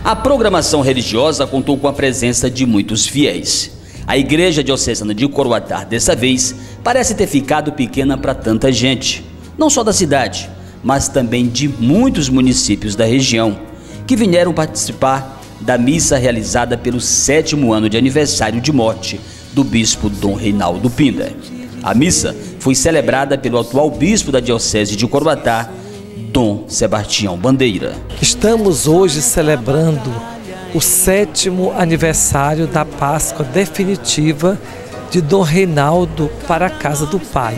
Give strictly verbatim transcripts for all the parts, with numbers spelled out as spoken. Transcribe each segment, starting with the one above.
A programação religiosa contou com a presença de muitos fiéis. A Igreja Diocesana de Coroatá, dessa vez, parece ter ficado pequena para tanta gente, não só da cidade, mas também de muitos municípios da região, que vieram participar da missa realizada pelo sétimo ano de aniversário de morte do bispo Dom Reinaldo Pinder. A missa foi celebrada pelo atual bispo da Diocese de Coroatá, Dom Sebastião Bandeira. Estamos hoje celebrando o sétimo aniversário da Páscoa definitiva de Dom Reinaldo para a casa do Pai.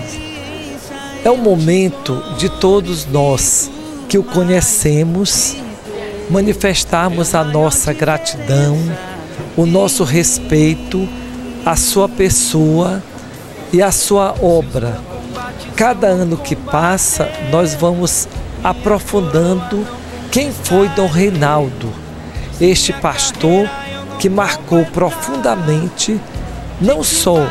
É o momento de todos nós que o conhecemos manifestarmos a nossa gratidão, o nosso respeito à sua pessoa e à sua obra. Cada ano que passa, nós vamos aprofundando quem foi Dom Reinaldo, este pastor que marcou profundamente não só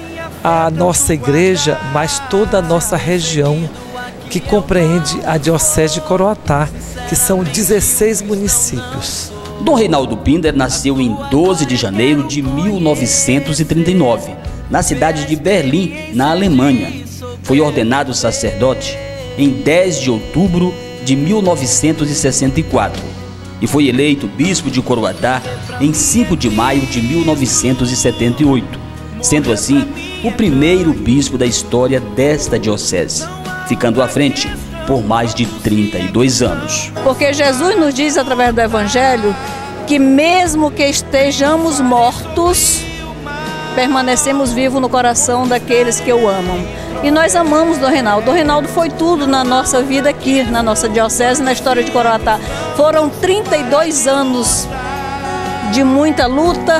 a nossa igreja, mas toda a nossa região, que compreende a Diocese de Coroatá, que são dezesseis municípios. Dom Reinaldo Pinder nasceu em doze de janeiro de mil novecentos e trinta e nove, na cidade de Berlim, na Alemanha. Foi ordenado sacerdote em dez de outubro de mil novecentos e sessenta e quatro e foi eleito bispo de Coroatá em cinco de maio de mil novecentos e setenta e oito, sendo assim o primeiro bispo da história desta diocese, ficando à frente por mais de trinta e dois anos. Porque Jesus nos diz através do Evangelho que mesmo que estejamos mortos, permanecemos vivos no coração daqueles que o amam. E nós amamos Dom Reinaldo. Dom Reinaldo foi tudo na nossa vida aqui, na nossa diocese, na história de Coroatá. Foram trinta e dois anos de muita luta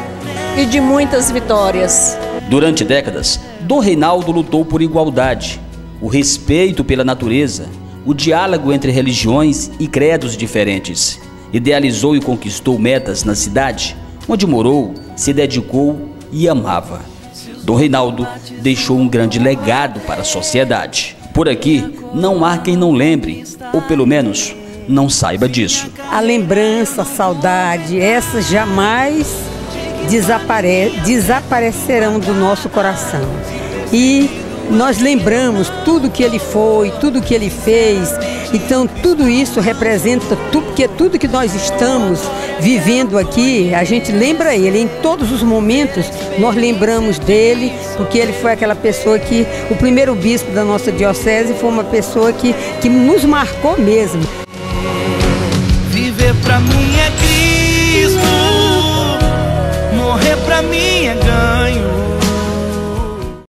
e de muitas vitórias. Durante décadas, Dom Reinaldo lutou por igualdade, o respeito pela natureza, o diálogo entre religiões e credos diferentes. Idealizou e conquistou metas na cidade, onde morou, se dedicou e amava. Dom Reinaldo deixou um grande legado para a sociedade. Por aqui, não há quem não lembre, ou pelo menos não saiba disso. A lembrança, a saudade, essas jamais desapare desaparecerão do nosso coração. E nós lembramos tudo que ele foi, tudo que ele fez. Então tudo isso representa, porque tudo que nós estamos vivendo aqui, a gente lembra ele. Em todos os momentos nós lembramos dele, porque ele foi aquela pessoa que, o primeiro bispo da nossa diocese, foi uma pessoa que, que nos marcou mesmo. Viver pra mim é Cristo, morrer pra mim